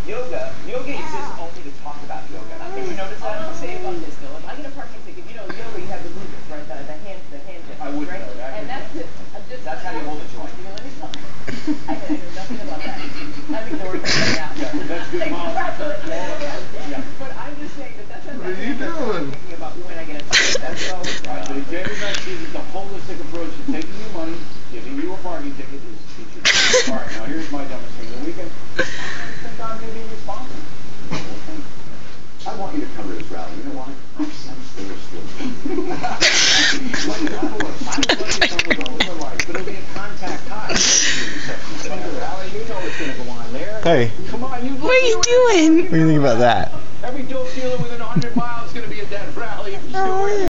Yoga exists only to talk about yoga. Have you noticed that? I'll say about this though. If I get a parking ticket, you know, yoga, you have the movements, right? The hand gestures, I wouldn't right? know that. And That's how you hold a joint. You know, let me tell you. I know nothing about that. I'm ignoring it right now. Yeah, that's good mom. Yeah. But I'm just saying that's what I'm thinking about when I get a ticket. That's all. Right, but exactly that is the holistic approach to taking you money, giving you a parking ticket is teaching you. All right, now here's my dumbest thing of the weekend. I'm going to be responsible. I want you to come to this rally. You know why? I sense there is still like an envelope. I'm going to come with all of my life, but it'll be a contact high. Rally, you know what's going to go on there. Hey. Come on, you. What are you doing? What do you think about that? Every dope dealer within 100 miles is going to be at that rally.